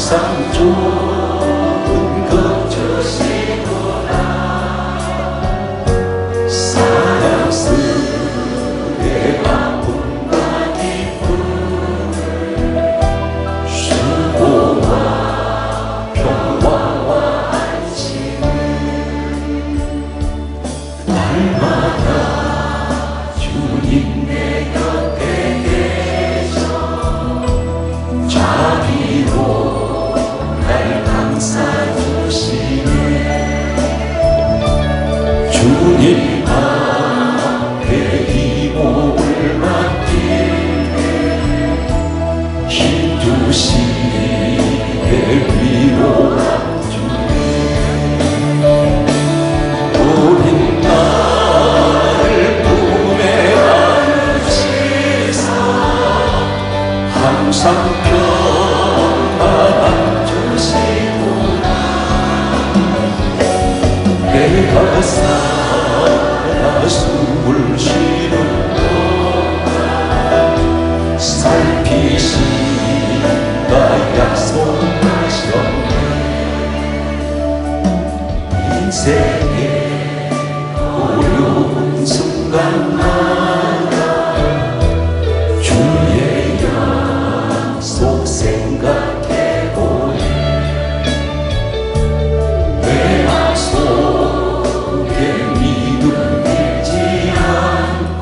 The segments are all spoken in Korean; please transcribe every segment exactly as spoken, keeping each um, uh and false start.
항상 좋은 것 주시구나. 사랑스레 아픔과 기쁨을 수고와 평화와 안식을 날마다 주님 내 곁에 계셔 자비로 날 감싸주시네. 주님 앞에 이 몸을 맡기네. 힘주시게 위로함 주네. 우린 나를 품에 안으시사 항상 평안함 주시구나. 내가 살아 숨을 쉬는 동안 살피신다 약속하셨네. 인생의 어려운 순간마다 주의 약속 생각해보네. 내 맘속에 믿음 잃지 않고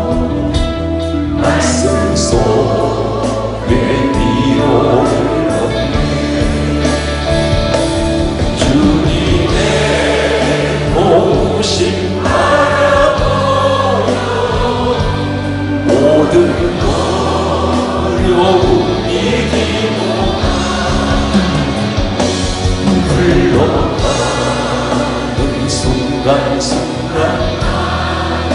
말씀 속에 위로를 얻네. 주님의 도우심 바라보며 모든 어려움 이기고 흘러가는 순간순간마다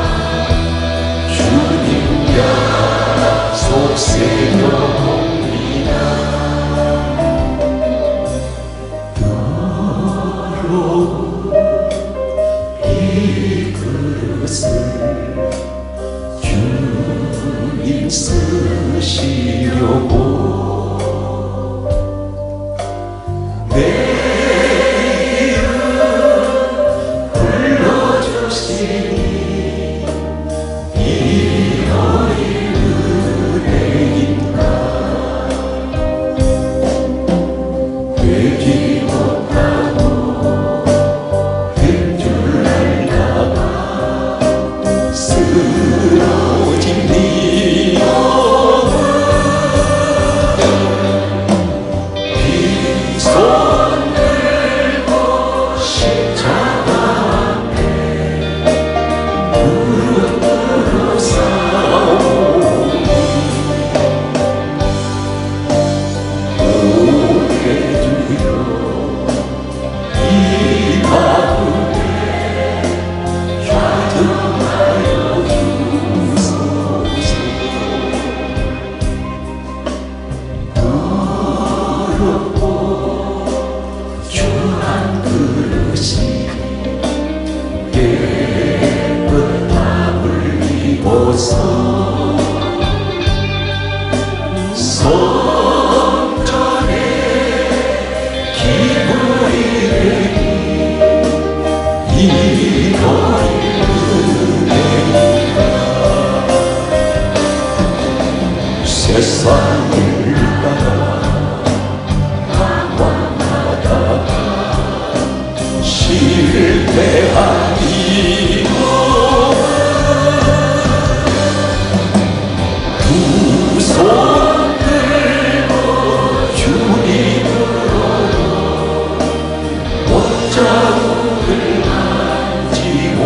주님 약속 새겨봅니다. 더러운 이 그릇을 주님 쓰시려고 내 이름 불러주시니 이 너의 은혜인가. 되지 못하고 된 줄 알다가 쓰러진 네 영혼 빈손 들고 십자가 앞에 무릎 꿇어 싸우니 오해주여 이 마음에 좌정하여 주소서. 더럽고 중한 그릇이 깨끗함을 입어서 성전의 기물이 되니 이 너의 은혜인가. 세상을 따라 방황하다가 실패한 이 몸을 두 손 들고 주님으로 옷자국을 만지고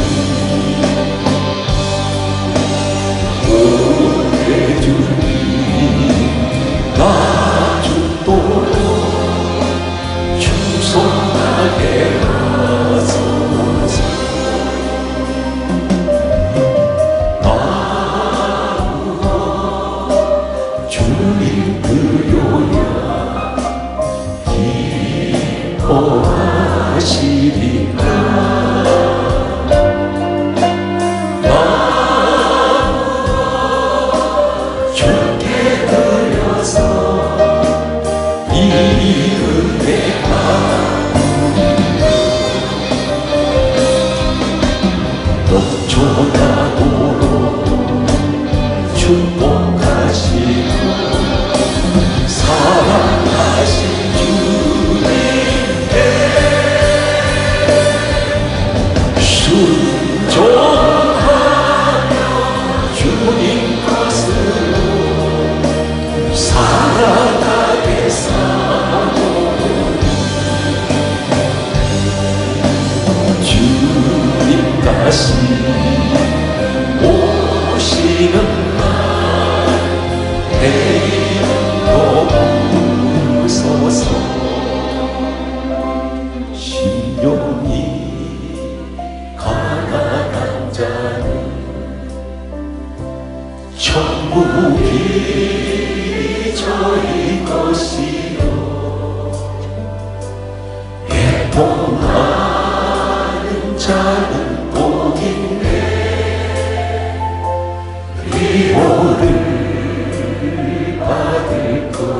오해주니 나 죽도록 충성하게 하소서. 나무가 주님 그려야 기뻐하시리까. 나무가 주께 드려서 이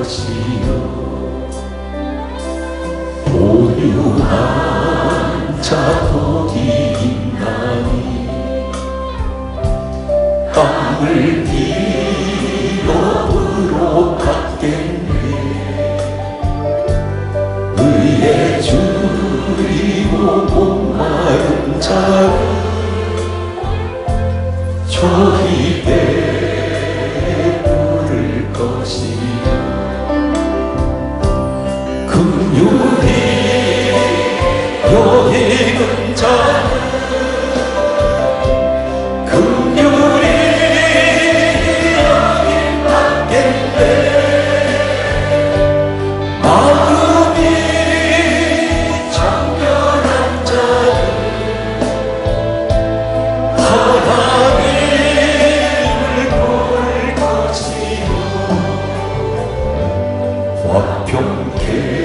것이요 온유한 자복이 있나니 땅을 기업으로 받겠네 의에 줄이고 목마른 자를 저희 베풀을 것이요 긍휼히 여기는 자는 긍휼히 여긴 받겠네 마음이 청결한 자는 하나님을 볼 것이요 화평케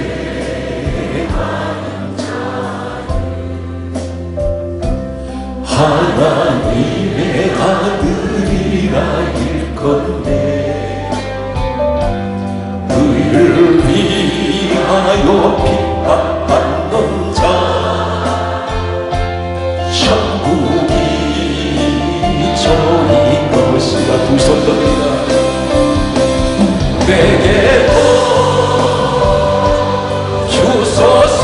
하나님의 아들이라 일건데 너희를 위하여 핍박받는 자 천국이 저희 것이라. 두 손 듭니다. 내게도 주소서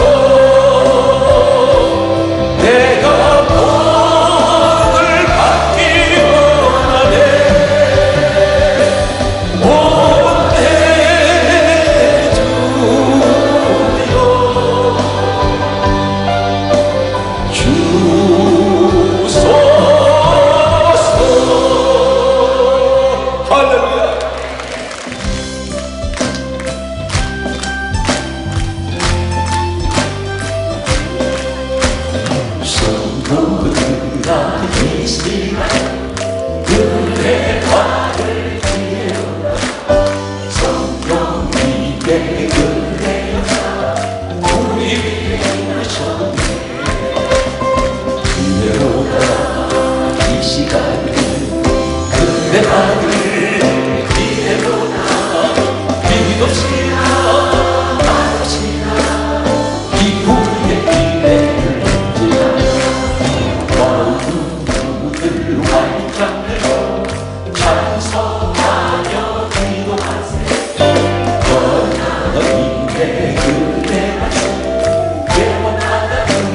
이 시간 은혜 받을 기회로 성령님의 은혜가 우리 위에 오셨네. 은혜로다 이 시간은 은혜 받을 기회로다. 믿읍시다 말합시다 기쁨의 기회를 찬송하며 기도하세. 하나님의 은혜가 영원하다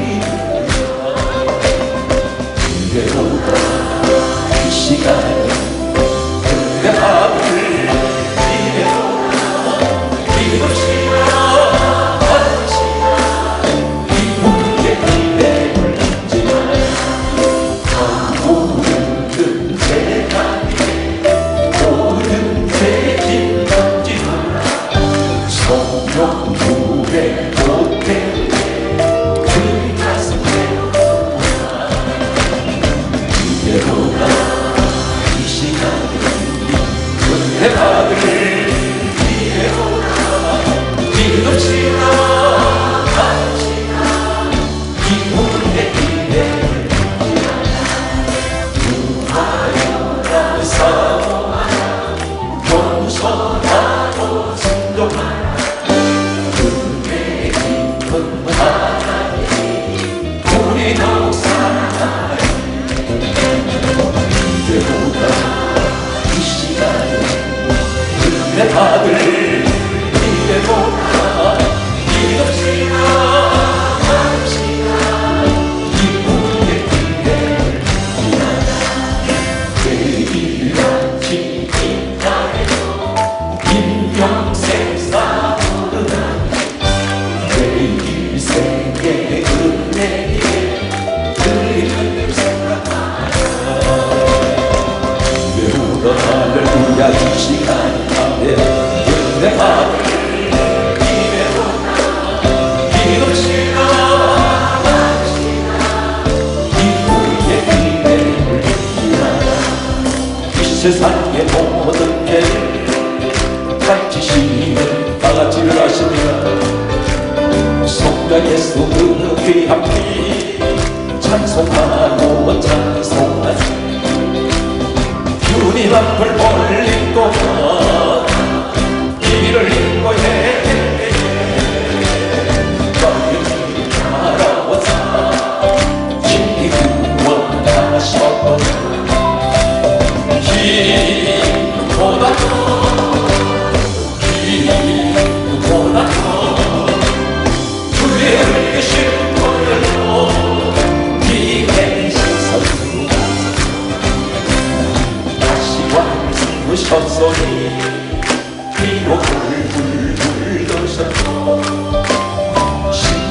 은혜로다 이 시간에 은혜 받을 기회로다. 믿읍시다 받으시다 기쁨의 기회를 인지하라. 모든 죄가 모든 죄짐 던지노라. 성령 물에 못해 주님 가슴에 이대로다 이 시간에 은혜 받을 기회로다. 믿읍시다 받으시다 기쁨의 기회를 사모하라. 겸손하고 순종하라. 은혜 깊은 하나님 우리 더욱 사랑하리. 이제보다 이 시간에 은혜 받을 이제보다 믿읍시다 받읍시다 기쁨의 기회를 기다려. 임평생 사모르다 내일 생의 은혜에 들리는 생각하라. 외우다 할렐루야 이 시간 안에 은혜 받을 기회로다. 믿읍시다 받으시다 기쁨의 기회를 기다려. 이 세상의 모든 죄를 가지시는 다같이를 하십니다. 성령의 수는 귀한 피 찬송하고 찬송하시. 주님 앞을 벌린 동안 길을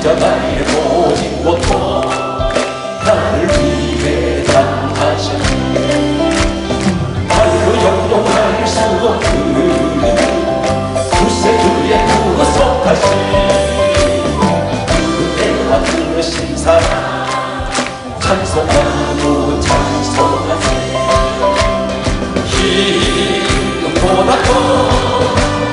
십자가의 모진 고통 나를 위해 당하셨네. 말로 형용할 수 없는 구세주의 구속하신 그대와 그신 사랑 찬송하고 찬송하세. 기쁨보다 더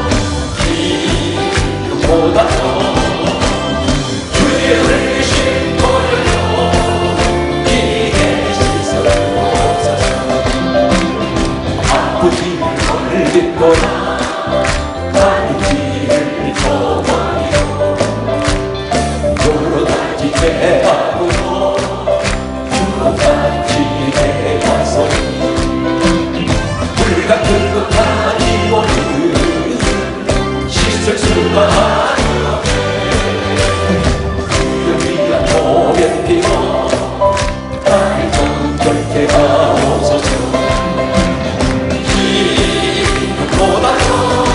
기쁨보다 더 주의 흘리신 보혈로 기게 씻어주옵소서. 아프지를 돌리거나 아프지를 저버리고 여러 가지 죄악으로 주같이 대화서 불같은 듯한 이모는 씻을 수가 그를 위한 보혈 피로 나를 정결케 하옵소서. 기쁨보다 더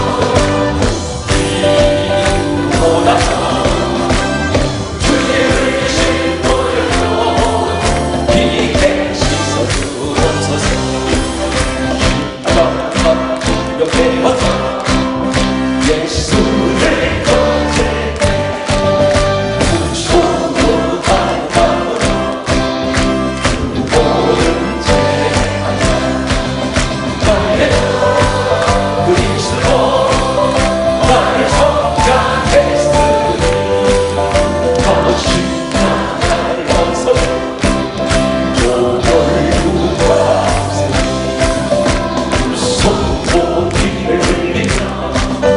기쁨보다 더 주의 흘리신 보혈로 기게 씻어주옵소서. 십자가 옆에 와서 예수를 거제해 무서운 바람으로 보혈 제한다. 나의 그리스도 나를 성장했으니 더 십자가를 벗어 보혈 구하세. 무서운 피를 흘리며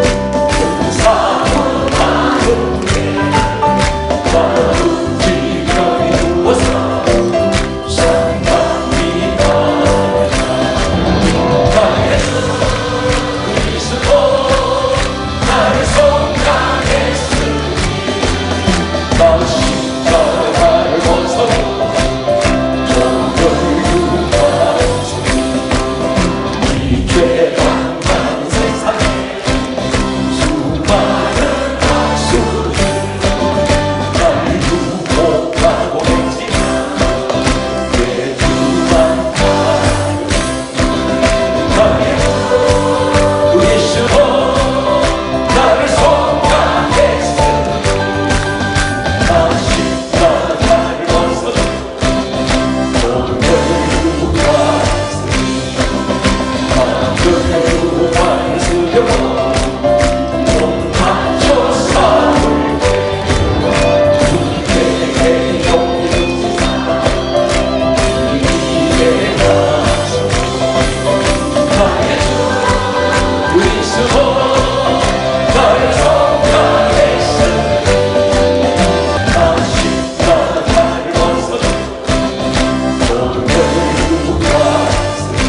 사랑하는 게 나를 지켜이 두어서 상당히 나겠다. 나의 그리스도 나를 성장했으니 나 십자가를 벗어 보혈 구하세. 이 죄악한 세상에 수많은 박수들 날 유혹하고 있지만 내 주만 알아요. 나의 그리스도 나를 성장했으니 나 십자가를 벗어 보혈 구하세. 보혈 구하시려고 좀 맞춰 싸울 때 주님께 용기 주사 이기게 하소서. 나의 주 그리스도 나를 성장했으니 나 십자가를 벗어 보혈 구하세.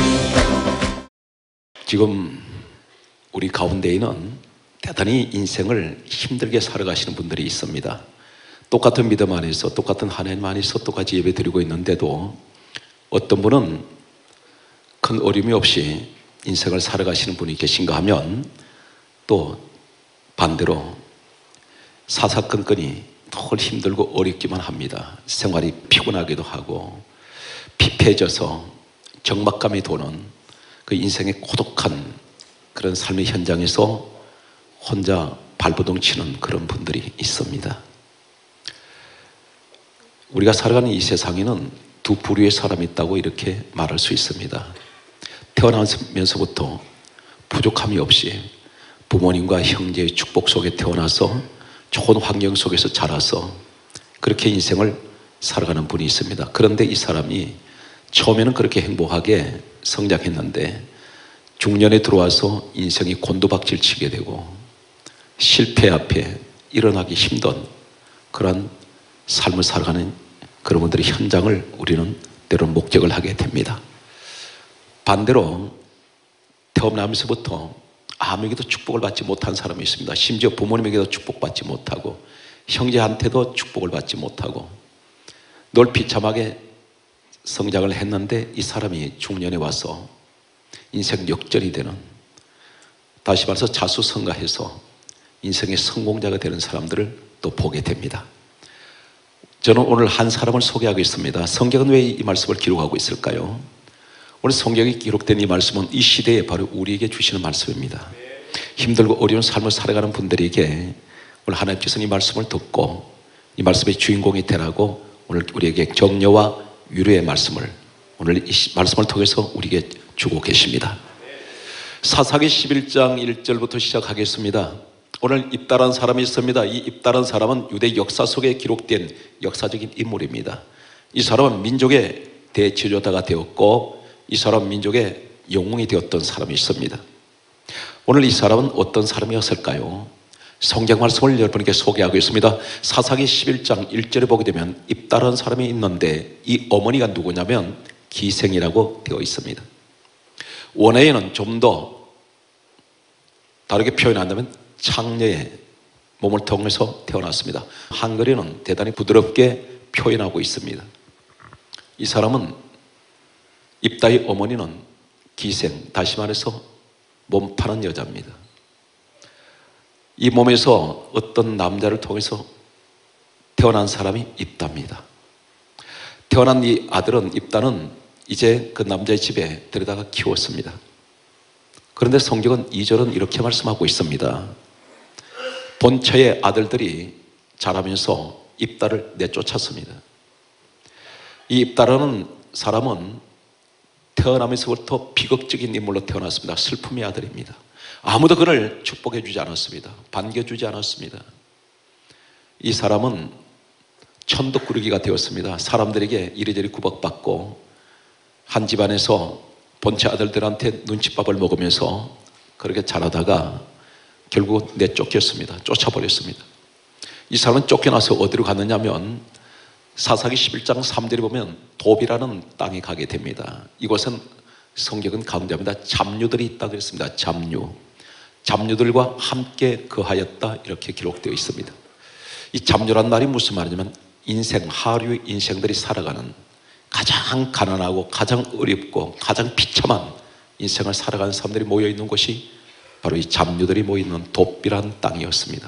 지금 우리 가운데에는 대단히 인생을 힘들게 살아가시는 분들이 있습니다. 똑같은 믿음 안에서 똑같은 하나님 안에서 똑같이 예배 드리고 있는데도 어떤 분은 큰 어려움이 없이 인생을 살아가시는 분이 계신가 하면 또 반대로 사사건건이 늘 힘들고 어렵기만 합니다. 생활이 피곤하기도 하고 피폐해져서 적막감이 도는 그 인생의 고독한 그런 삶의 현장에서 혼자 발버둥 치는 그런 분들이 있습니다. 우리가 살아가는 이 세상에는 두 부류의 사람이 있다고 이렇게 말할 수 있습니다. 태어나면서부터 부족함이 없이 부모님과 형제의 축복 속에 태어나서 좋은 환경 속에서 자라서 그렇게 인생을 살아가는 분이 있습니다. 그런데 이 사람이 처음에는 그렇게 행복하게 성장했는데 중년에 들어와서 인생이 곤두박질 치게 되고 실패 앞에 일어나기 힘든 그런 삶을 살아가는 그런 분들의 현장을 우리는 때로는 목격을 하게 됩니다. 반대로 태어나면서부터 아무에게도 축복을 받지 못한 사람이 있습니다. 심지어 부모님에게도 축복받지 못하고 형제한테도 축복을 받지 못하고 늘 비참하게 성장을 했는데 이 사람이 중년에 와서 인생 역전이 되는, 다시 말해서 자수성가해서 인생의 성공자가 되는 사람들을 또 보게 됩니다. 저는 오늘 한 사람을 소개하고 있습니다. 성경은 왜 이 말씀을 기록하고 있을까요? 오늘 성경에 기록된 이 말씀은 이 시대에 바로 우리에게 주시는 말씀입니다. 힘들고 어려운 삶을 살아가는 분들에게 오늘 하나님께서 이 말씀을 듣고 이 말씀의 주인공이 되라고 오늘 우리에게 격려와 위로의 말씀을 오늘 이 말씀을 통해서 우리에게 주고 계십니다. 사사기 십일 장 일 절부터 시작하겠습니다. 오늘 입다란 사람이 있습니다. 이 입다란 사람은 유대 역사 속에 기록된 역사적인 인물입니다. 이 사람은 민족의 대지도자가 되었고 이 사람 민족의 영웅이 되었던 사람이 있습니다. 오늘 이 사람은 어떤 사람이었을까요? 성경 말씀을 여러분에게 소개하고 있습니다. 사사기 십일 장 일 절에 보게 되면 입다란 사람이 있는데 이 어머니가 누구냐면 기생이라고 되어 있습니다. 원어에는 좀 더 다르게 표현한다면 창녀의 몸을 통해서 태어났습니다. 한글에는 대단히 부드럽게 표현하고 있습니다. 이 사람은 입다의 어머니는 기생, 다시 말해서 몸 파는 여자입니다. 이 몸에서 어떤 남자를 통해서 태어난 사람이 입다입니다. 태어난 이 아들은 입다는 이제 그 남자의 집에 데려다가 키웠습니다. 그런데 성경은 이 절은 이렇게 말씀하고 있습니다. 본처의 아들들이 자라면서 입다를 내쫓았습니다. 이 입다라는 사람은 태어나면서부터 비극적인 인물로 태어났습니다. 슬픔의 아들입니다. 아무도 그를 축복해 주지 않았습니다. 반겨주지 않았습니다. 이 사람은 천덕꾸러기가 되었습니다. 사람들에게 이리저리 구박받고 한 집안에서 본체 아들들한테 눈칫밥을 먹으면서 그렇게 자라다가 결국 내쫓겼습니다. 쫓아버렸습니다. 이 사람은 쫓겨나서 어디로 갔느냐면 사사기 십일 장 삼 절에 보면 돕이라는 땅에 가게 됩니다. 이곳은 성경은 강조합니다. 잡류들이 있다 그랬습니다. 잡류. 잡류들과 함께 거하였다 이렇게 기록되어 있습니다. 이 잡류란 말이 무슨 말이냐면 인생, 하류 인생들이 살아가는 가장 가난하고 가장 어렵고 가장 비참한 인생을 살아가는 사람들이 모여있는 곳이 바로 이 잡류들이 모여있는 돕이라는 땅이었습니다.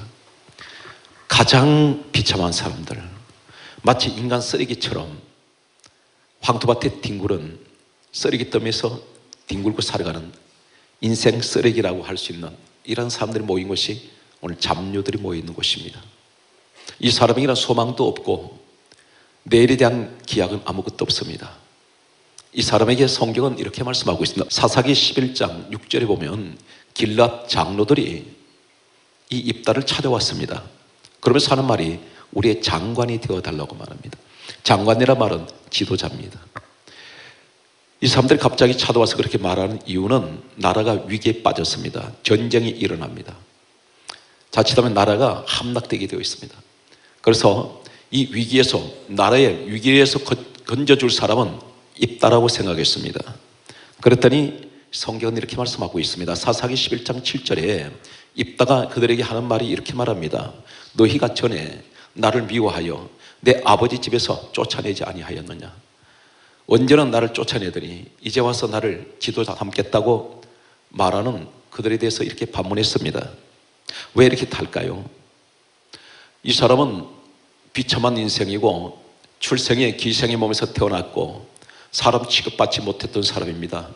가장 비참한 사람들, 마치 인간 쓰레기처럼 황토밭에 뒹굴은 쓰레기 더미에서 뒹굴고 살아가는 인생 쓰레기라고 할 수 있는 이런 사람들이 모인 곳이 오늘 잡류들이 모여있는 곳입니다. 이 사람에게는 소망도 없고 내일에 대한 기약은 아무것도 없습니다. 이 사람에게 성경은 이렇게 말씀하고 있습니다. 사사기 십일 장 육 절에 보면 길랏 장로들이 이 입다를 찾아왔습니다. 그러면서 하는 말이 우리의 장관이 되어달라고 말합니다. 장관이란 말은 지도자입니다. 이 사람들이 갑자기 찾아와서 그렇게 말하는 이유는 나라가 위기에 빠졌습니다. 전쟁이 일어납니다. 자칫하면 나라가 함락되게 되어 있습니다. 그래서 이 위기에서, 나라의 위기에서 건져줄 사람은 입다라고 생각했습니다. 그랬더니 성경은 이렇게 말씀하고 있습니다. 사사기 십일 장 칠 절에 입다가 그들에게 하는 말이 이렇게 말합니다. 너희가 전에 나를 미워하여 내 아버지 집에서 쫓아내지 아니하였느냐? 언제는 나를 쫓아내더니 이제 와서 나를 지도자 삼겠다고 말하는 그들에 대해서 이렇게 반문했습니다. 왜 이렇게 탈까요? 이 사람은 비참한 인생이고 출생의 기생의 몸에서 태어났고 사람 취급받지 못했던 사람입니다.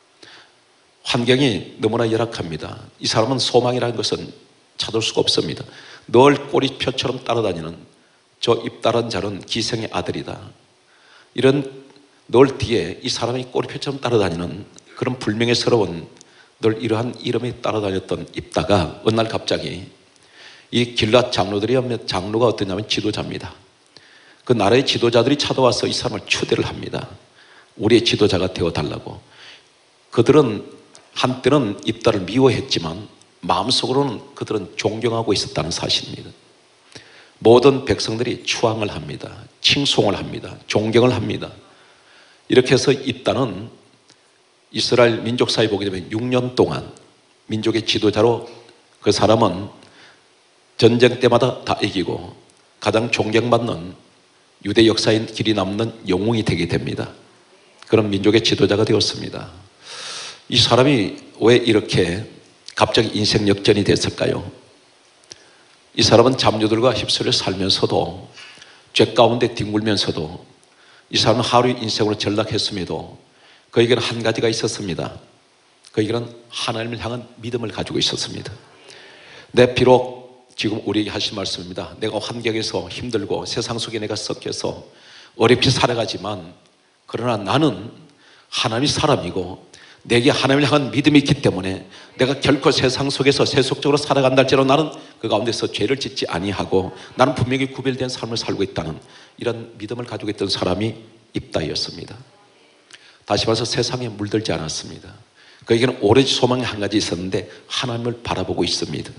환경이 너무나 열악합니다. 이 사람은 소망이라는 것은 찾을 수가 없습니다. 늘 꼬리표처럼 따라다니는 저 입다란 자는 기생의 아들이다. 이런 늘 뒤에 이 사람이 꼬리표처럼 따라다니는 그런 불명예스러운 늘 이러한 이름에 따라다녔던 입다가 어느 날 갑자기 이 길랏 장로들이 하면 장로가 어떠냐면 지도자입니다. 그 나라의 지도자들이 찾아와서 이 사람을 추대를 합니다. 우리의 지도자가 되어달라고. 그들은 한때는 입다를 미워했지만 마음속으로는 그들은 존경하고 있었다는 사실입니다. 모든 백성들이 추앙을 합니다. 칭송을 합니다. 존경을 합니다. 이렇게 해서 입다는 이스라엘 민족사에 보게 되면 육 년 동안 민족의 지도자로 그 사람은 전쟁 때마다 다 이기고 가장 존경받는 유대 역사에 길이 남는 영웅이 되게 됩니다. 그런 민족의 지도자가 되었습니다. 이 사람이 왜 이렇게 갑자기 인생 역전이 됐을까요? 이 사람은 잡류들과 휩쓸려 살면서도 죄 가운데 뒹굴면서도 이 사람은 하루의 인생으로 전락했음에도 그에게는 한 가지가 있었습니다. 그에게는 하나님을 향한 믿음을 가지고 있었습니다. 내 비록 지금 우리에게 하신 말씀입니다. 내가 환경에서 힘들고 세상 속에 내가 섞여서 어렵게 살아가지만 그러나 나는 하나님의 사람이고 내게 하나님을 향한 믿음이 있기 때문에 내가 결코 세상 속에서 세속적으로 살아간다 할지라도 나는 그 가운데서 죄를 짓지 아니하고 나는 분명히 구별된 삶을 살고 있다는 이런 믿음을 가지고 있던 사람이 입다였습니다. 다시 말해서 세상에 물들지 않았습니다. 그에게는 오로지 소망이 한 가지 있었는데 하나님을 바라보고 있습니다.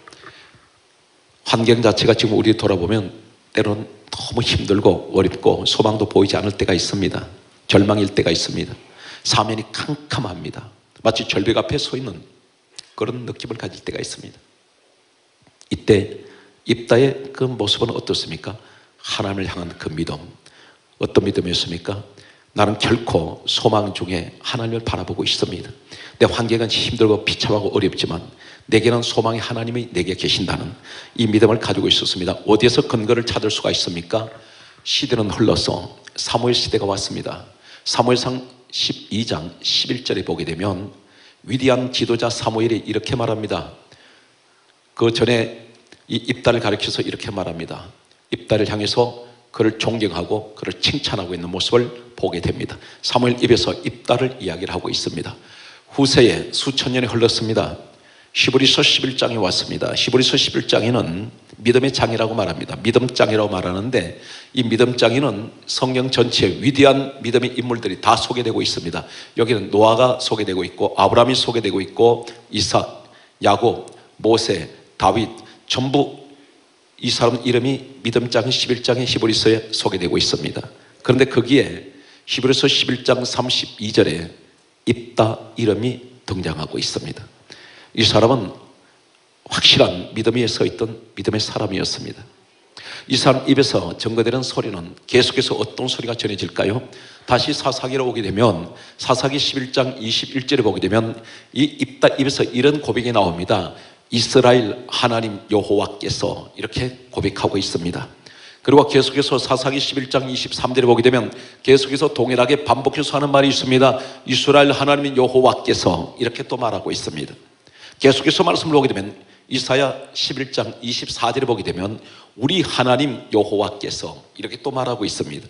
환경 자체가 지금 우리 돌아보면 때로는 너무 힘들고 어렵고 소망도 보이지 않을 때가 있습니다. 절망일 때가 있습니다. 사면이 캄캄합니다. 마치 절벽 앞에 서 있는 그런 느낌을 가질 때가 있습니다. 이때 입다의 그 모습은 어떻습니까? 하나님을 향한 그 믿음. 어떤 믿음이었습니까? 나는 결코 소망 중에 하나님을 바라보고 있습니다. 내 환경은 힘들고 비참하고 어렵지만 내게는 소망의 하나님이 내게 계신다는 이 믿음을 가지고 있었습니다. 어디에서 근거를 찾을 수가 있습니까? 시대는 흘러서 사무엘 시대가 왔습니다. 사무엘상 십이 장 십일 절에 보게 되면 위대한 지도자 사무엘이 이렇게 말합니다. 그 전에 이 입다를 가리켜서 이렇게 말합니다. 입다를 향해서 그를 존경하고 그를 칭찬하고 있는 모습을 보게 됩니다. 사무엘 입에서 입다를 이야기를 하고 있습니다. 후세에 수천 년이 흘렀습니다. 히브리서 십일 장에 왔습니다. 히브리서 십일 장에는 믿음의 장이라고 말합니다. 믿음장이라고 말하는데 이 믿음장에는 성경 전체에 위대한 믿음의 인물들이 다 소개되고 있습니다. 여기는 노아가 소개되고 있고 아브라함이 소개되고 있고 이삭, 야곱, 모세, 다윗 전부 이 사람 이름이 믿음장 십일 장의 히브리서에 소개되고 있습니다. 그런데 거기에 히브리서 십일 장 삼십이 절에 입다 이름이 등장하고 있습니다. 이 사람은 확실한 믿음 위에 서 있던 믿음의 사람이었습니다. 이 사람 입에서 증거되는 소리는 계속해서 어떤 소리가 전해질까요? 다시 사사기로 오게 되면 사사기 십일 장 이십일 절에 보게 되면 이 입다 입에서 이런 고백이 나옵니다. 이스라엘 하나님 여호와께서 이렇게 고백하고 있습니다. 그리고 계속해서 사사기 십일 장 이십삼 절에 보게 되면 계속해서 동일하게 반복해서 하는 말이 있습니다. 이스라엘 하나님 여호와께서 이렇게 또 말하고 있습니다. 계속해서 말씀을 보게 되면 이사야 십일 장 이십사 절에 보게 되면 우리 하나님 여호와께서 이렇게 또 말하고 있습니다.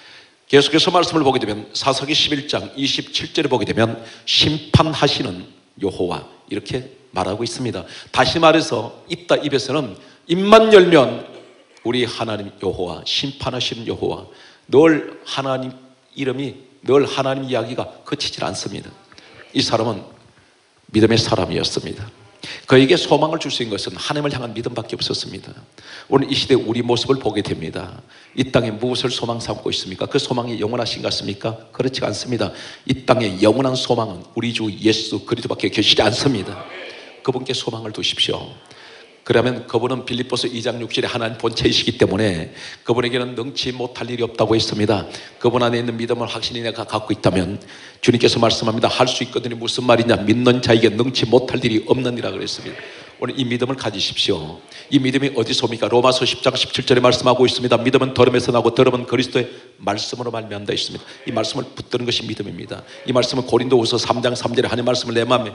계속해서 말씀을 보게 되면 사사기 십일 장 이십칠 절에 보게 되면 심판하시는 여호와 이렇게 말하고 있습니다. 다시 말해서 입다 입에서는 입만 열면 우리 하나님 여호와 심판하시는 여호와 늘 하나님 이름이 늘 하나님 이야기가 그치질 않습니다. 이 사람은 믿음의 사람이었습니다. 그에게 소망을 줄 수 있는 것은 하나님을 향한 믿음밖에 없었습니다. 오늘 이 시대 우리 모습을 보게 됩니다. 이 땅에 무엇을 소망 삼고 있습니까? 그 소망이 영원하신 것 같습니까? 그렇지 않습니다. 이 땅에 영원한 소망은 우리 주 예수 그리스도밖에 계시지 않습니다. 그분께 소망을 두십시오. 그러면 그분은 빌립보서 이 장 육 절에 하나님 본체이시기 때문에 그분에게는 능치 못할 일이 없다고 했습니다. 그분 안에 있는 믿음을 확신이 내가 갖고 있다면 주님께서 말씀합니다. 할 수 있거든요. 무슨 말이냐? 믿는 자에게 능치 못할 일이 없느니라 그랬습니다. 오늘 이 믿음을 가지십시오. 이 믿음이 어디서 옵니까? 로마서 십 장 십칠 절에 말씀하고 있습니다. 믿음은 들음에서 나고 들음은 그리스도의 말씀으로 말미암다 있습니다. 이 말씀을 붙드는 것이 믿음입니다. 이 말씀은 고린도후서 삼 장 삼 절에 하나님 말씀을 내 마음에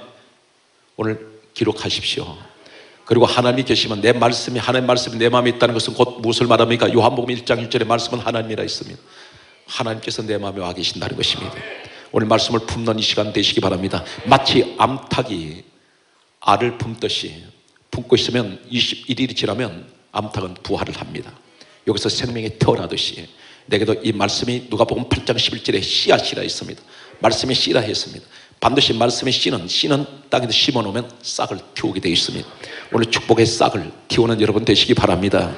오늘 기록하십시오. 그리고 하나님이 계시면 내 말씀이 하나님 말씀이 내 마음에 있다는 것은 곧 무엇을 말합니까? 요한복음 일 장 일 절에 말씀은 하나님이라 있습니다. 하나님께서 내 마음에 와 계신다는 것입니다. 오늘 말씀을 품는 이 시간 되시기 바랍니다. 마치 암탉이 알을 품듯이 품고 있으면 이십일 일이 지나면 암탉은 부활을 합니다. 여기서 생명이 태어나듯이 내게도 이 말씀이 누가복음 팔 장 십일 절에 씨앗이라 있습니다. 말씀이 씨라 했습니다. 반드시 말씀의 씨는 씨는 땅에서 심어놓으면 싹을 틔우게 되어 있습니다. 오늘 축복의 싹을 틔우는 여러분 되시기 바랍니다.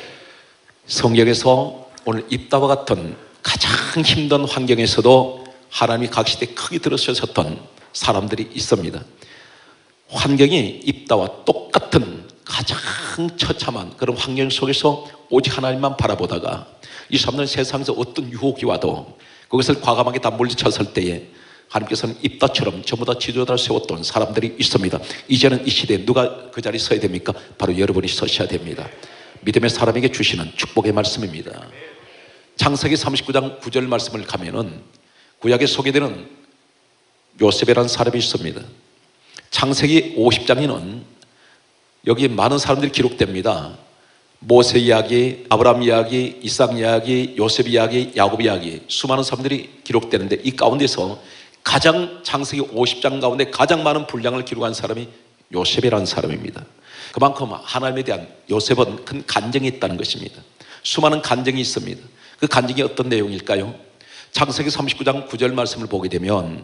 성경에서 오늘 입다와 같은 가장 힘든 환경에서도 하나님이 각 시대에 크게 들어서셨던 사람들이 있습니다. 환경이 입다와 똑같은 가장 처참한 그런 환경 속에서 오직 하나님만 바라보다가 이 사람들은 세상에서 어떤 유혹이 와도 그것을 과감하게 다 물리쳤을 때에 하나님께서는 입다처럼 전부 다 지도자를 세웠던 사람들이 있습니다. 이제는 이 시대에 누가 그 자리에 서야 됩니까? 바로 여러분이 서셔야 됩니다. 믿음의 사람에게 주시는 축복의 말씀입니다. 창세기 삼십구 장 구 절 말씀을 가면은 구약에 소개되는 요셉이라는 사람이 있습니다. 창세기 오십 장에는 여기 많은 사람들이 기록됩니다. 모세 이야기, 아브라함 이야기, 이삭 이야기, 요셉 이야기, 야곱 이야기, 수많은 사람들이 기록되는데 이 가운데서 가장 창세기 오십 장 가운데 가장 많은 분량을 기록한 사람이 요셉이라는 사람입니다. 그만큼 하나님에 대한 요셉은 큰 간증이 있다는 것입니다. 수많은 간증이 있습니다. 그 간증이 어떤 내용일까요? 창세기 삼십구 장 구 절 말씀을 보게 되면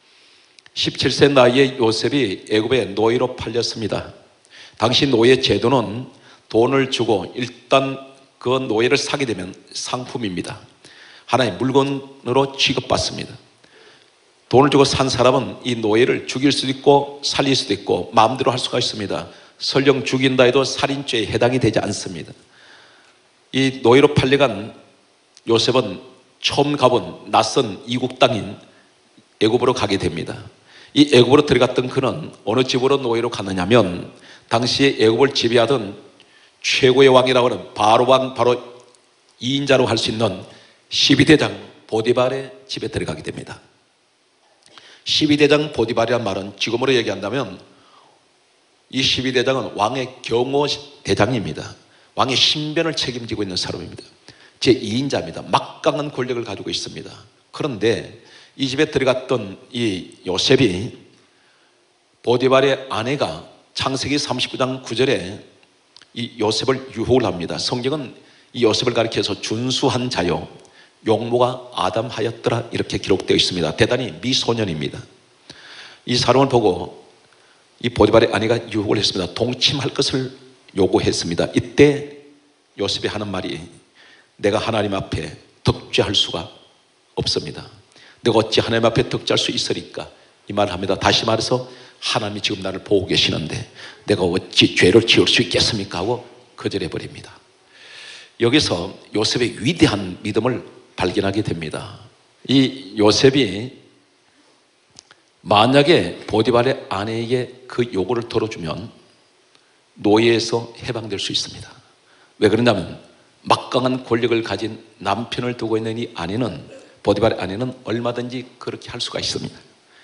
십칠 세 나이에 요셉이 애굽의 노예로 팔렸습니다. 당시 노예 제도는 돈을 주고 일단 그 노예를 사게 되면 상품입니다. 하나의 물건으로 취급받습니다. 돈을 주고 산 사람은 이 노예를 죽일 수도 있고 살릴 수도 있고 마음대로 할 수가 있습니다. 설령 죽인다 해도 살인죄에 해당이 되지 않습니다. 이 노예로 팔려간 요셉은 처음 가본 낯선 이국 땅인 애굽으로 가게 됩니다. 이 애굽으로 들어갔던 그는 어느 집으로 노예로 갔느냐면 당시에 애굽을 지배하던 최고의 왕이라고 하는 바로 왕, 바로 이인자로 할 수 있는 십이 대장 보디발의 집에 들어가게 됩니다. 십이 대장 보디발이란 말은 지금으로 얘기한다면 이 십이 대장은 왕의 경호 대장입니다. 왕의 신변을 책임지고 있는 사람입니다. 제이인자입니다. 막강한 권력을 가지고 있습니다. 그런데 이 집에 들어갔던 이 요셉이 보디발의 아내가 창세기 삼십구 장 구 절에 이 요셉을 유혹을 합니다. 성경은 이 요셉을 가리켜서 준수한 자요 용모가 아담하였더라 이렇게 기록되어 있습니다. 대단히 미소년입니다. 이 사람을 보고 이 보디발의 아내가 유혹을 했습니다. 동침할 것을 요구했습니다. 이때 요셉이 하는 말이 내가 하나님 앞에 덕죄할 수가 없습니다. 내가 어찌 하나님 앞에 덕죄할 수 있으리까 이 말을 합니다. 다시 말해서 하나님이 지금 나를 보고 계시는데 내가 어찌 죄를 지을 수 있겠습니까 하고 거절해버립니다. 여기서 요셉의 위대한 믿음을 발견하게 됩니다. 이 요셉이 만약에 보디발의 아내에게 그 요구를 들어주면 노예에서 해방될 수 있습니다. 왜 그러냐면 막강한 권력을 가진 남편을 두고 있는 이 아내는 보디발의 아내는 얼마든지 그렇게 할 수가 있습니다.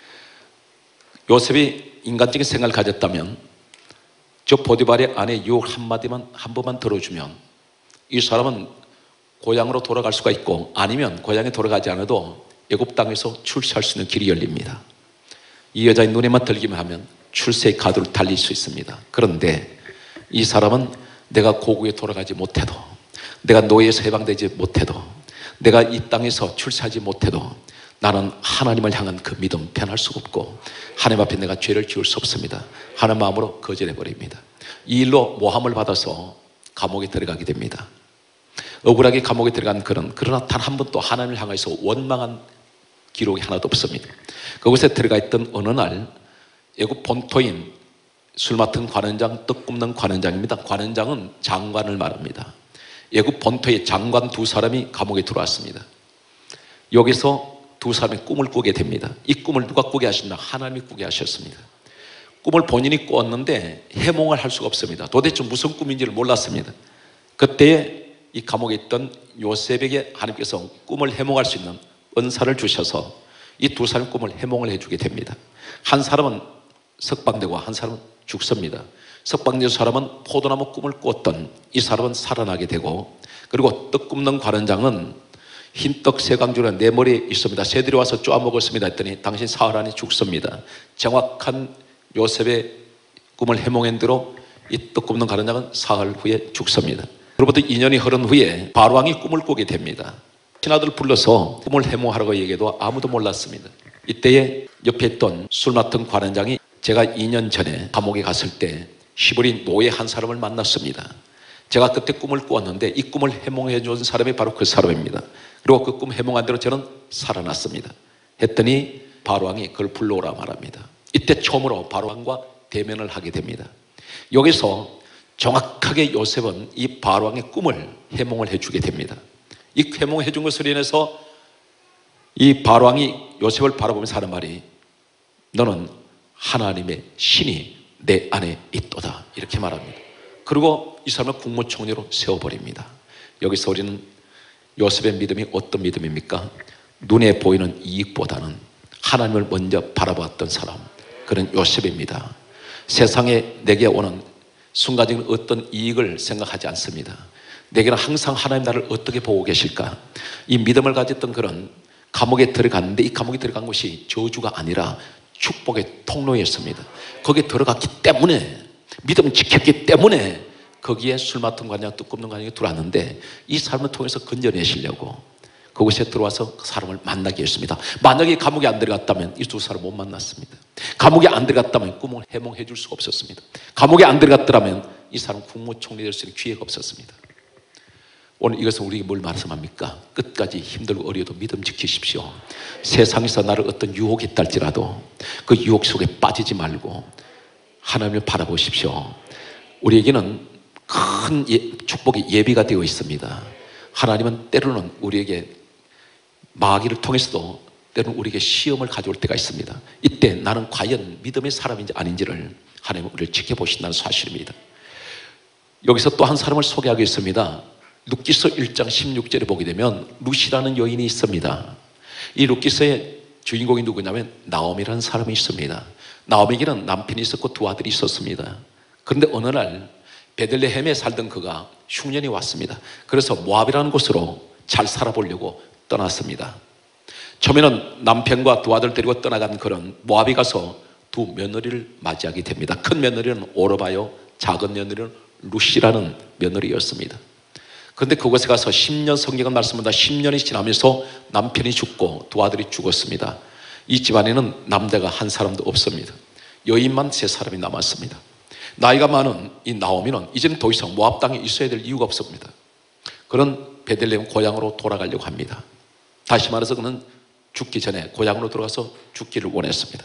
요셉이 인간적인 생각을 가졌다면 저 보디발의 아내 유혹 한마디만 한 번만 들어주면 이 사람은 고향으로 돌아갈 수가 있고 아니면 고향에 돌아가지 않아도 애굽 땅에서 출세할 수 있는 길이 열립니다. 이 여자의 눈에만 들기만 하면 출세의 가도를 달릴 수 있습니다. 그런데 이 사람은 내가 고국에 돌아가지 못해도 내가 노예에서 해방되지 못해도 내가 이 땅에서 출세하지 못해도 나는 하나님을 향한 그 믿음 변할 수가 없고 하나님 앞에 내가 죄를 지을 수 없습니다. 하는 마음으로 거절해버립니다. 이 일로 모함을 받아서 감옥에 들어가게 됩니다. 억울하게 감옥에 들어간 그는 그러나 단 한 번도 하나님을 향해서 원망한 기록이 하나도 없습니다. 그곳에 들어가 있던 어느 날 애굽 본토인 술 맡은 관원장, 떡 굽는 관원장입니다. 관원장은 장관을 말합니다. 애굽 본토의 장관 두 사람이 감옥에 들어왔습니다. 여기서 두 사람이 꿈을 꾸게 됩니다. 이 꿈을 누가 꾸게 하셨나? 하나님이 꾸게 하셨습니다. 꿈을 본인이 꾸었는데 해몽을 할 수가 없습니다. 도대체 무슨 꿈인지를 몰랐습니다. 그때 이 감옥에 있던 요셉에게 하나님께서 꿈을 해몽할 수 있는 은사를 주셔서 이 두 사람의 꿈을 해몽을 해주게 됩니다. 한 사람은 석방되고 한 사람은 죽습니다. 석방된 사람은 포도나무 꿈을 꾸었던 이 사람은 살아나게 되고 그리고 떡 굽는 관원장은 흰떡 세 강주는 내 머리에 있습니다. 새들이 와서 쪼아 먹었습니다 했더니 당신 사흘 안에 죽습니다. 정확한 요셉의 꿈을 해몽한 대로 이 떡 굽는 관원장은 사흘 후에 죽습니다. 그로부터 이 년이 흐른 후에 바로왕이 꿈을 꾸게 됩니다. 신하들 불러서 꿈을 해몽하라고 얘기해도 아무도 몰랐습니다. 이때에 옆에 있던 술 맡은 관원장이 제가 이 년 전에 감옥에 갔을 때 시부리 노예 한 사람을 만났습니다. 제가 그때 꿈을 꾸었는데 이 꿈을 해몽해 준 사람이 바로 그 사람입니다. 그리고 그 꿈 해몽한 대로 저는 살아났습니다. 했더니 바로왕이 그걸 불러오라 말합니다. 이때 처음으로 바로왕과 대면을 하게 됩니다. 여기서 정확하게 요셉은 이 바로왕의 꿈을 해몽을 해주게 됩니다. 이 해몽을 해준 것으로 인해서 이 바로왕이 요셉을 바라보면서 하는 말이 너는 하나님의 신이 내 안에 있도다 이렇게 말합니다. 그리고 이 사람을 국무총리로 세워버립니다. 여기서 우리는 요셉의 믿음이 어떤 믿음입니까? 눈에 보이는 이익보다는 하나님을 먼저 바라보았던 사람, 그런 요셉입니다. 세상에 내게 오는 순간적인 어떤 이익을 생각하지 않습니다. 내게는 항상 하나님 나를 어떻게 보고 계실까? 이 믿음을 가졌던 그런 감옥에 들어갔는데, 이 감옥에 들어간 것이 저주가 아니라 축복의 통로였습니다. 거기에 들어갔기 때문에, 믿음을 지켰기 때문에 거기에 술 맡은 관장, 뚝 굽는 관장이 들어왔는데, 이 사람을 통해서 건져내시려고 그곳에 들어와서 그 사람을 만나게 했습니다. 만약에 감옥에 안 들어갔다면 이 두 사람 못 만났습니다. 감옥에 안 들어갔다면 꿈을 해몽해 줄 수가 없었습니다. 감옥에 안 들어갔더라면 이 사람 국무총리 될 수 있는 기회가 없었습니다. 오늘 이것은 우리에게 뭘 말씀합니까? 끝까지 힘들고 어려도 믿음 지키십시오. 세상에서 나를 어떤 유혹이 있달지라도 그 유혹 속에 빠지지 말고 하나님을 바라보십시오. 우리에게는 큰 예, 축복이 예비가 되어 있습니다. 하나님은 때로는 우리에게 마귀를 통해서도 때로는 우리에게 시험을 가져올 때가 있습니다. 이때 나는 과연 믿음의 사람인지 아닌지를 하나님은 우리를 지켜보신다는 사실입니다. 여기서 또 한 사람을 소개하겠습니다. 룻기서 일 장 십육 절에 보게 되면 룻이라는 여인이 있습니다. 이 룻기서의 주인공이 누구냐면 나오미라는 사람이 있습니다. 나오미에게는 남편이 있었고 두 아들이 있었습니다. 그런데 어느 날 베들레헴에 살던 그가 흉년이 왔습니다. 그래서 모압이라는 곳으로 잘 살아보려고 떠났습니다. 처음에는 남편과 두 아들 데리고 떠나간 그런 모압에 가서 두 며느리를 맞이하게 됩니다. 큰 며느리는 오르바요, 작은 며느리는 룻이라는 며느리였습니다. 그런데 그곳에 가서 십 년, 성경은 말씀합니다. 십 년이 지나면서 남편이 죽고 두 아들이 죽었습니다. 이 집안에는 남자가 한 사람도 없습니다. 여인만 세 사람이 남았습니다. 나이가 많은 이 나오미는 이제는 더 이상 모압 땅에 있어야 될 이유가 없습니다. 그런 베들레헴 고향으로 돌아가려고 합니다. 다시 말해서 그는 죽기 전에 고향으로 들어가서 죽기를 원했습니다.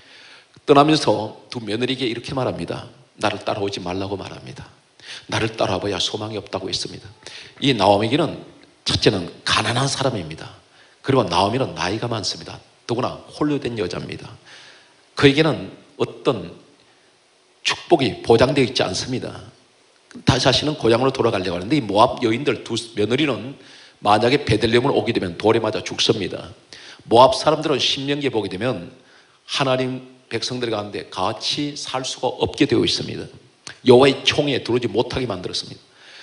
떠나면서 두 며느리에게 이렇게 말합니다. 나를 따라오지 말라고 말합니다. 나를 따라와봐야 소망이 없다고 했습니다. 이 나오미에게는 첫째는 가난한 사람입니다. 그리고 나오미는 나이가 많습니다. 더구나 홀로 된 여자입니다. 그에게는 어떤 축복이 보장되어 있지 않습니다. 다시 자신은 고향으로 돌아가려고 하는데 이 모압 여인들 두 며느리는 만약에 베들레헴을 오게 되면 돌에 맞아 죽습니다. 모압 사람들은 신명기에 보게 되면 하나님 백성들 가운데 같이 살 수가 없게 되어 있습니다. 여호와의 총에 들어오지 못하게 만들었습니다.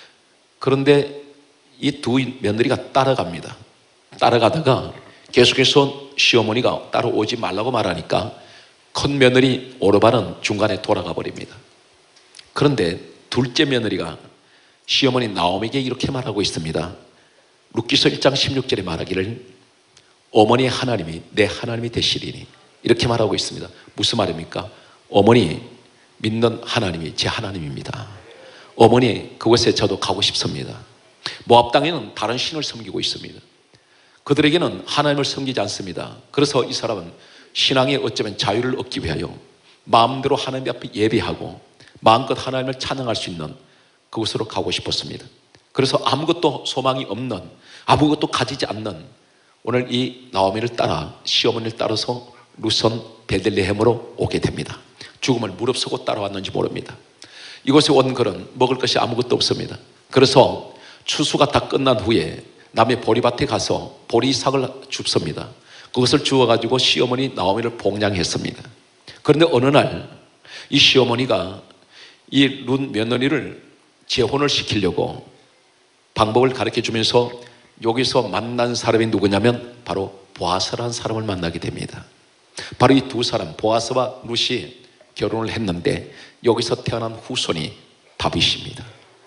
그런데 이 두 며느리가 따라갑니다. 따라가다가 계속해서 시어머니가 따라오지 말라고 말하니까 큰 며느리 오르바는 중간에 돌아가 버립니다. 그런데 둘째 며느리가 시어머니 나오미에게 이렇게 말하고 있습니다. 룻기서 일 장 십육 절에 말하기를 어머니 하나님이 내 하나님이 되시리니, 이렇게 말하고 있습니다. 무슨 말입니까? 어머니 믿는 하나님이 제 하나님입니다. 어머니 그곳에 저도 가고 싶습니다. 모압 땅에는 다른 신을 섬기고 있습니다. 그들에게는 하나님을 섬기지 않습니다. 그래서 이 사람은 신앙에 어쩌면 자유를 얻기 위하여 마음대로 하나님 앞에 예배하고 마음껏 하나님을 찬양할 수 있는 그곳으로 가고 싶었습니다. 그래서 아무것도 소망이 없는, 아무것도 가지지 않는 오늘 이 나오미를 따라 시어머니를 따라서 룻은 베들레헴으로 오게 됩니다. 죽음을 무릅쓰고 따라왔는지 모릅니다. 이곳에 온 그는 먹을 것이 아무것도 없습니다. 그래서 추수가 다 끝난 후에 남의 보리밭에 가서 보리삭을 줍습니다. 그것을 주워가지고 시어머니 나오미를 봉양했습니다. 그런데 어느 날 이 시어머니가 이 룻 며느리를 재혼을 시키려고 방법을 가르쳐 주면서 여기서 만난 사람이 누구냐면 바로 보아스라는 사람을 만나게 됩니다. 바로 이 두 사람 보아스와 룻이 결혼을 했는데 여기서 태어난 후손이 다윗입니다.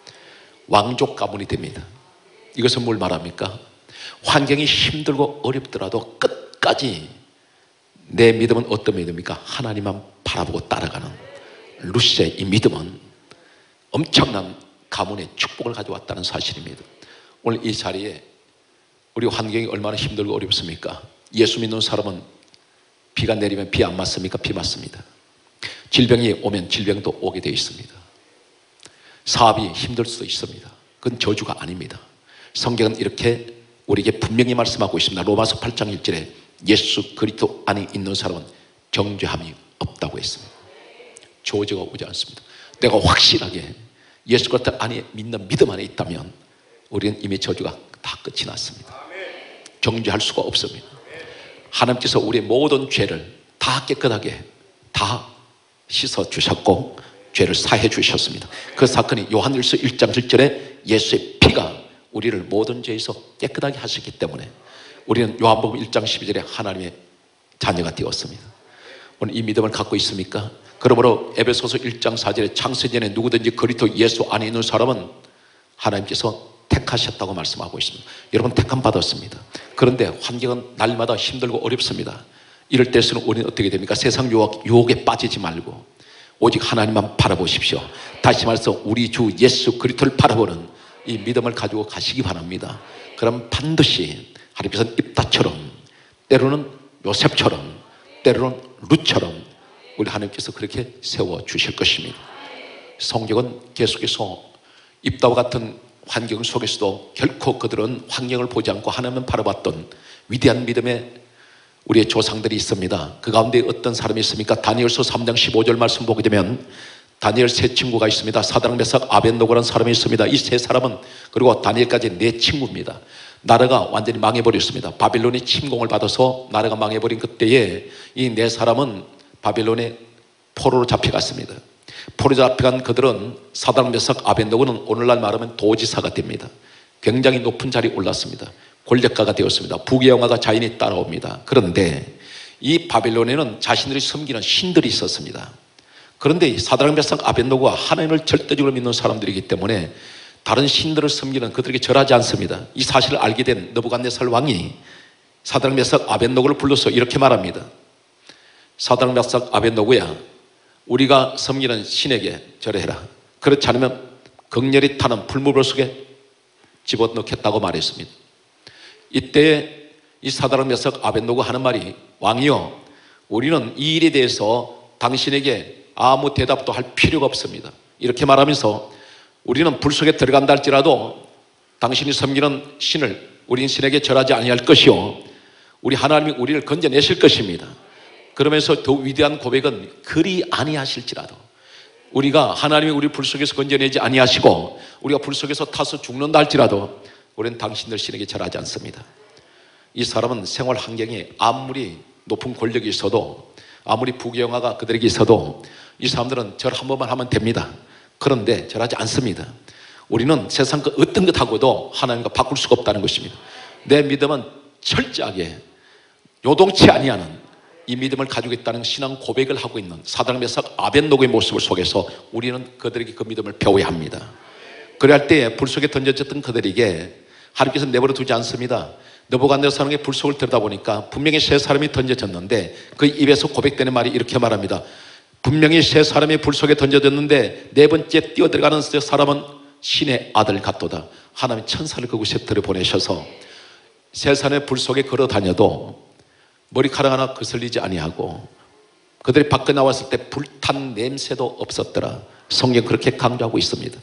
왕족 가문이 됩니다. 이것은 뭘 말합니까? 환경이 힘들고 어렵더라도 끝까지 내 믿음은 어떤 믿음입니까? 하나님만 바라보고 따라가는 룻의 이 믿음은 엄청난 가문의 축복을 가져왔다는 사실입니다. 오늘 이 자리에 우리 환경이 얼마나 힘들고 어렵습니까? 예수 믿는 사람은 비가 내리면 비 안 맞습니까? 비 맞습니다. 질병이 오면 질병도 오게 되어 있습니다. 사업이 힘들 수도 있습니다. 그건 저주가 아닙니다. 성경은 이렇게 우리에게 분명히 말씀하고 있습니다. 로마서 팔 장 일 절에 예수 그리스도 안에 있는 사람은 정죄함이 없다고 했습니다. 저주가 오지 않습니다. 내가 확실하게 예수 그리스도 안에 믿는 믿음 안에 있다면 우리는 이미 저주가 다 끝이 났습니다. 정죄할 수가 없습니다. 하나님께서 우리의 모든 죄를 다 깨끗하게 다 씻어 주셨고 죄를 사해 주셨습니다. 그 사건이 요한일서 일 장 칠 절에 예수의 피가 우리를 모든 죄에서 깨끗하게 하셨기 때문에 우리는 요한복음 일 장 십이 절에 하나님의 자녀가 되었습니다. 오늘 이 믿음을 갖고 있습니까? 그러므로 에베소서 일 장 사 절에 창세전에 누구든지 그리스도 예수 안에 있는 사람은 하나님께서 택하셨다고 말씀하고 있습니다. 여러분 택함 받았습니다. 그런데 환경은 날마다 힘들고 어렵습니다. 이럴 때에서는 우리는 어떻게 됩니까? 세상 유혹, 유혹에 빠지지 말고 오직 하나님만 바라보십시오. 다시 말해서 우리 주 예수 그리스도를 바라보는 이 믿음을 가지고 가시기 바랍니다. 그럼 반드시 하나님께서는 입다처럼, 때로는 요셉처럼, 때로는 룻처럼 우리 하나님께서 그렇게 세워주실 것입니다. 성경은 계속해서 입다와 같은 환경 속에서도 결코 그들은 환경을 보지 않고 하나님을 바라봤던 위대한 믿음의 우리의 조상들이 있습니다. 그 가운데 어떤 사람이 있습니까? 다니엘서 삼 장 십오 절 말씀 보게 되면 다니엘 세 친구가 있습니다. 사드락 메삭 아벳노고라는 사람이 있습니다. 이 세 사람은, 그리고 다니엘까지 네 친구입니다. 나라가 완전히 망해버렸습니다. 바빌론이 침공을 받아서 나라가 망해버린 그때에 이 네 사람은 바빌론의 포로로 잡혀갔습니다. 포로 잡혀간 그들은 사드락 메삭 아벳노고는 오늘날 말하면 도지사가 됩니다. 굉장히 높은 자리에 올랐습니다. 권력가가 되었습니다. 부귀영화가 자연히 따라옵니다. 그런데 이 바빌론에는 자신들이 섬기는 신들이 있었습니다. 그런데 사드락 메삭 아벳노고가 하나님을 절대적으로 믿는 사람들이기 때문에 다른 신들을 섬기는 그들에게 절하지 않습니다. 이 사실을 알게 된 느부갓네살 왕이 사드락 메삭 아벳노고를 불러서 이렇게 말합니다. 사드락 메삭 아벳노고야, 우리가 섬기는 신에게 절해라. 그렇지 않으면 극렬히 타는 불무불 속에 집어넣겠다고 말했습니다. 이때 이 사드락 메삭 아벳노고 하는 말이, 왕이여, 우리는 이 일에 대해서 당신에게 아무 대답도 할 필요가 없습니다. 이렇게 말하면서 우리는 불 속에 들어간다 할지라도 당신이 섬기는 신을 우리는 신에게 절하지 아니할 것이요, 우리 하나님이 우리를 건져내실 것입니다. 그러면서 더 위대한 고백은 그리 아니하실지라도 우리가 하나님이 우리 불 속에서 건져내지 아니하시고 우리가 불 속에서 타서 죽는다 할지라도 우리는 당신들 신에게 절하지 않습니다. 이 사람은 생활 환경에 아무리 높은 권력이 있어도, 아무리 부귀영화가 그들에게 있어도 이 사람들은 절 한 번만 하면 됩니다. 그런데 절하지 않습니다. 우리는 세상 그 어떤 것하고도 하나님과 바꿀 수가 없다는 것입니다. 내 믿음은 철저하게 요동치 아니하는 이 믿음을 가지고 있다는 신앙 고백을 하고 있는 사드락 메삭 아벳노고의 모습을 속에서 우리는 그들에게 그 믿음을 배워야 합니다. 그래야 할 때에 불 속에 던져졌던 그들에게 하나님께서 내버려 두지 않습니다. 느부갓네살의 불 속을 들여다보니까 분명히 세 사람이 던져졌는데 그 입에서 고백되는 말이 이렇게 말합니다. 분명히 세 사람이 불 속에 던져졌는데 네 번째 뛰어들어가는 세 사람은 신의 아들 같도다. 하나님이 천사를 그곳에 들여보내셔서 세 사람의 불 속에 걸어 다녀도 머리카락 하나 거슬리지 아니하고 그들이 밖에 나왔을 때 불탄 냄새도 없었더라. 성경 그렇게 강조하고 있습니다.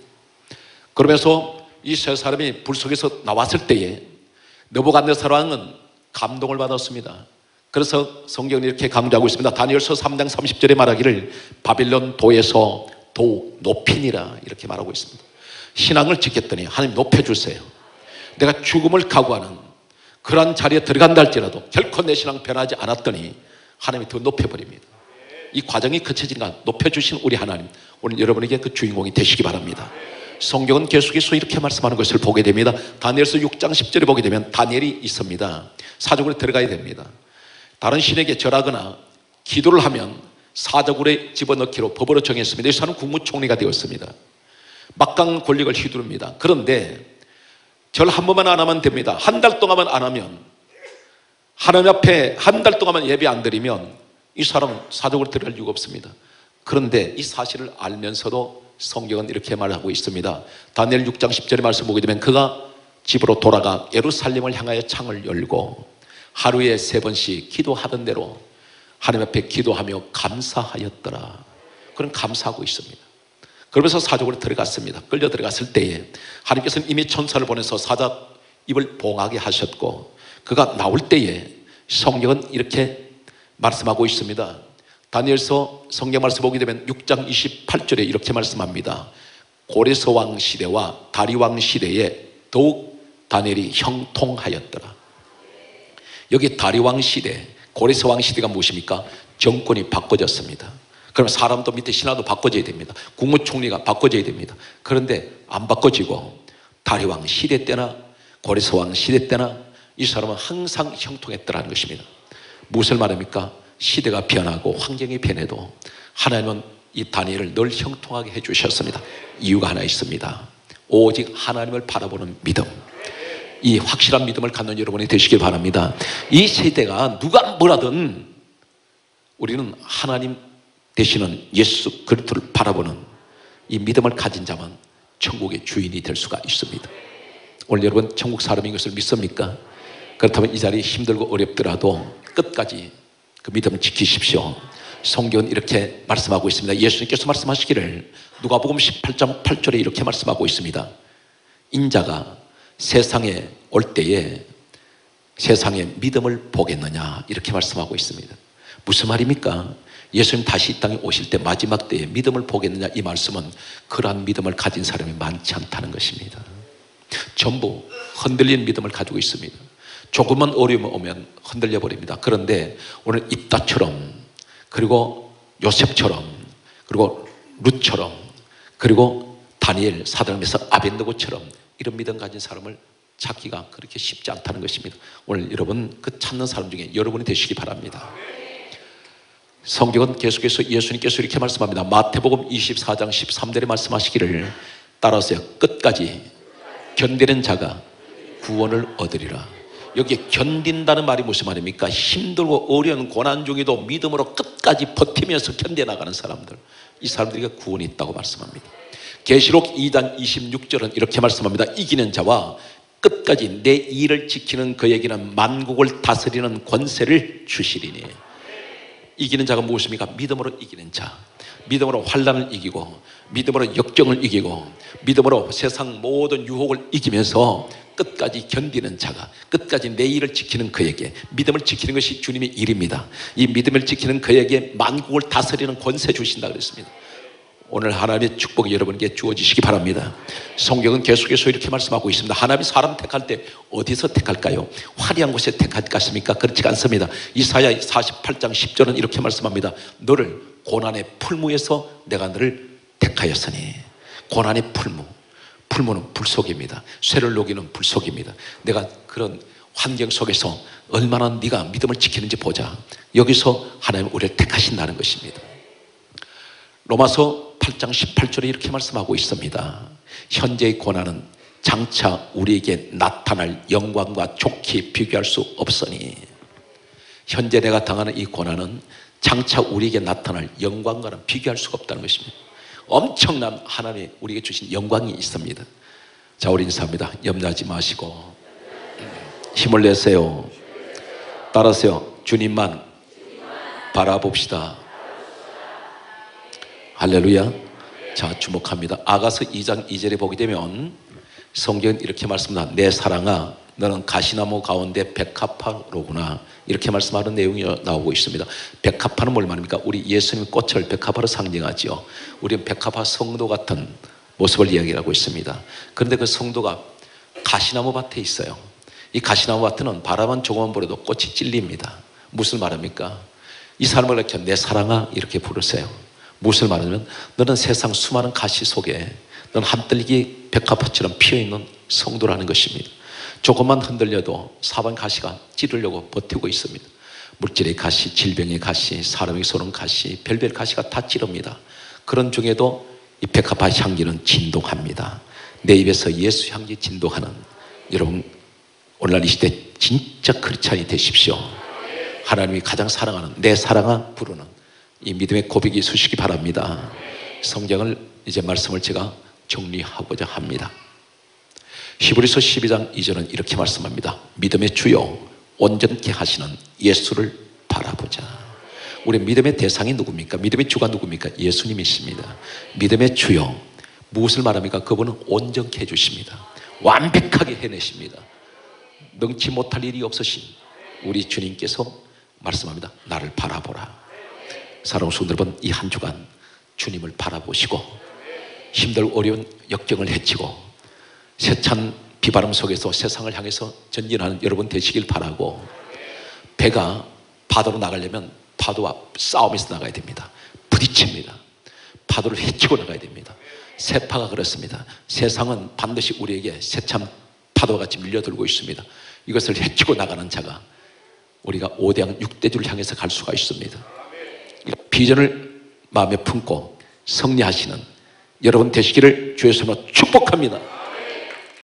그러면서 이 세 사람이 불 속에서 나왔을 때에 느부갓네살 왕은 감동을 받았습니다. 그래서 성경은 이렇게 강조하고 있습니다. 다니엘서 삼 장 삼십 절에 말하기를 바빌론 도에서 도 높이니라 이렇게 말하고 있습니다. 신앙을 지켰더니 하나님 높여주세요. 내가 죽음을 각오하는 그러한 자리에 들어간다 할지라도 결코 내 신앙 변하지 않았더니 하나님이 더 높여버립니다. 이 과정이 거쳐지니까 높여주신 우리 하나님, 오늘 여러분에게 그 주인공이 되시기 바랍니다. 성경은 계속해서 이렇게 말씀하는 것을 보게 됩니다. 다니엘서 육 장 십 절에 보게 되면 다니엘이 있습니다. 사적으로 들어가야 됩니다. 다른 신에게 절하거나 기도를 하면 사적으로 집어넣기로 법으로 정했습니다. 이 사람은 국무총리가 되었습니다. 막강 권력을 휘두릅니다. 그런데 절 한 번만 안 하면 됩니다. 한 달 동안만 안 하면, 하나님 앞에 한 달 동안만 예배 안 드리면 이 사람은 사적으로 들어갈 이유가 없습니다. 그런데 이 사실을 알면서도 성경은 이렇게 말하고 있습니다. 다니엘 육 장 십 절의 말씀 보게 되면 그가 집으로 돌아가 예루살렘을 향하여 창을 열고 하루에 세 번씩 기도하던 대로 하나님 앞에 기도하며 감사하였더라. 그런 감사하고 있습니다. 그러면서 사적으로 들어갔습니다. 끌려 들어갔을 때에 하나님께서는 이미 천사를 보내서 사자 입을 봉하게 하셨고 그가 나올 때에 성경은 이렇게 말씀하고 있습니다. 다니엘서 성경 말씀 보게 되면 육 장 이십팔 절에 이렇게 말씀합니다. 고레스 왕 시대와 다리 왕 시대에 더욱 다니엘이 형통하였더라. 여기 다리 왕 시대, 고레스 왕 시대가 무엇입니까? 정권이 바꿔졌습니다. 그럼 사람도 밑에 신하도 바꿔져야 됩니다. 국무총리가 바꿔져야 됩니다. 그런데 안 바꿔지고 다리 왕 시대 때나 고레스 왕 시대 때나 이 사람은 항상 형통했더라는 것입니다. 무엇을 말합니까? 시대가 변하고 환경이 변해도 하나님은 이 다니엘을 늘 형통하게 해주셨습니다. 이유가 하나 있습니다. 오직 하나님을 바라보는 믿음, 이 확실한 믿음을 갖는 여러분이 되시길 바랍니다. 이 세대가 누가 뭐라든 우리는 하나님 되시는 예수 그리스도를 바라보는 이 믿음을 가진 자만 천국의 주인이 될 수가 있습니다. 오늘 여러분 천국 사람인 것을 믿습니까? 그렇다면 이 자리 힘들고 어렵더라도 끝까지 그 믿음을 지키십시오. 성경은 이렇게 말씀하고 있습니다. 예수님께서 말씀하시기를 누가복음 십팔 장 팔 절에 이렇게 말씀하고 있습니다. 인자가 세상에 올 때에 세상에 믿음을 보겠느냐 이렇게 말씀하고 있습니다. 무슨 말입니까? 예수님 다시 이 땅에 오실 때 마지막 때에 믿음을 보겠느냐, 이 말씀은 그러한 믿음을 가진 사람이 많지 않다는 것입니다. 전부 흔들린 믿음을 가지고 있습니다. 조금만 어려움이 오면 흔들려 버립니다. 그런데 오늘 입다처럼, 그리고 요셉처럼, 그리고 룻처럼, 그리고 다니엘, 사드락메삭, 아벤느고처럼 이런 믿음 가진 사람을 찾기가 그렇게 쉽지 않다는 것입니다. 오늘 여러분 그 찾는 사람 중에 여러분이 되시기 바랍니다. 성경은 계속해서 예수님께서 이렇게 말씀합니다. 마태복음 이십사 장 십삼 절에 말씀하시기를 따라서요, 끝까지 견디는 자가 구원을 얻으리라. 여기 견딘다는 말이 무슨 말입니까? 힘들고 어려운 고난 중에도 믿음으로 끝까지 버티면서 견뎌나가는 사람들, 이 사람들에게 구원이 있다고 말씀합니다. 계시록 이 장 이십육 절은 이렇게 말씀합니다. 이기는 자와 끝까지 내 일을 지키는 그에게는 만국을 다스리는 권세를 주시리니. 이기는 자가 무엇입니까? 믿음으로 이기는 자, 믿음으로 환난을 이기고, 믿음으로 역경을 이기고, 믿음으로 세상 모든 유혹을 이기면서 끝까지 견디는 자가, 끝까지 내 일을 지키는 그에게, 믿음을 지키는 것이 주님의 일입니다. 이 믿음을 지키는 그에게 만국을 다스리는 권세 주신다 그랬습니다. 오늘 하나님의 축복이 여러분에게 주어지시기 바랍니다. 성경은 계속해서 이렇게 말씀하고 있습니다. 하나님이 사람 택할 때 어디서 택할까요? 화려한 곳에 택하겠습니까? 그렇지 않습니다. 이사야 사십팔 장 십 절은 이렇게 말씀합니다. 너를 고난의 풀무에서 내가 너를 택하였으니. 고난의 풀무, 풀무는 불 속입니다. 쇠를 녹이는 불 속입니다. 내가 그런 환경 속에서 얼마나 네가 믿음을 지키는지 보자. 여기서 하나님 우리를 택하신다는 것입니다. 로마서 팔 장 십팔 절에 이렇게 말씀하고 있습니다. 현재의 고난은 장차 우리에게 나타날 영광과 좋게 비교할 수 없으니. 현재 내가 당하는 이 고난은 장차 우리에게 나타날 영광과는 비교할 수가 없다는 것입니다. 엄청난 하나님이 우리에게 주신 영광이 있습니다. 자, 우리 인사합니다. 염려하지 마시고 힘을 내세요. 따라서요, 주님만 바라봅시다. 할렐루야. 자, 주목합니다. 아가서 이 장 이 절에 보게 되면 성경은 이렇게 말씀합니다. 내 사랑아, 너는 가시나무 가운데 백합화로구나. 이렇게 말씀하는 내용이 나오고 있습니다. 백합화는 뭘 말입니까? 우리 예수님 꽃을 백합화로 상징하죠. 우리는 백합화 성도 같은 모습을 이야기하고 있습니다. 그런데 그 성도가 가시나무 밭에 있어요. 이 가시나무 밭은 바라만 조금만 불어도 꽃이 찔립니다. 무슨 말입니까? 이 사람을 이렇게 내 사랑아 이렇게 부르세요. 무엇을 말하냐면 너는 세상 수많은 가시 속에 너는 한떨기 백합화처럼 피어있는 성도라는 것입니다. 조금만 흔들려도 사방 가시가 찌르려고 버티고 있습니다. 물질의 가시, 질병의 가시, 사람에게 쏘는 가시, 별별 가시가 다 찌릅니다. 그런 중에도 이 백합화 향기는 진동합니다. 내 입에서 예수 향기 진동하는 여러분, 오늘날 이 시대 진짜 크리스찬이 되십시오. 하나님이 가장 사랑하는 내 사랑아 부르는 이 믿음의 고백이 있으시기 바랍니다. 성경을 이제 말씀을 제가 정리하고자 합니다. 히브리서 십이 장 이 절은 이렇게 말씀합니다. 믿음의 주요 온전케 하시는 예수를 바라보자. 우리 믿음의 대상이 누굽니까? 믿음의 주가 누굽니까? 예수님이십니다. 믿음의 주요, 무엇을 말합니까? 그분은 온전케 해주십니다. 완벽하게 해내십니다. 능치 못할 일이 없으신 우리 주님께서 말씀합니다. 나를 바라보라. 사랑하는 성도 여러분, 이 한 주간 주님을 바라보시고 힘들고 어려운 역경을 헤치고 세찬 비바람 속에서 세상을 향해서 전진하는 여러분 되시길 바라고, 배가 바다로 나가려면 파도와 싸움에서 나가야 됩니다. 부딪힙니다. 파도를 헤치고 나가야 됩니다. 세파가 그렇습니다. 세상은 반드시 우리에게 세찬 파도와 같이 밀려들고 있습니다. 이것을 헤치고 나가는 자가 우리가 오대양 육대주를 향해서 갈 수가 있습니다. 비전을 마음에 품고 승리하시는 여러분 되시기를 주의 손으로 축복합니다.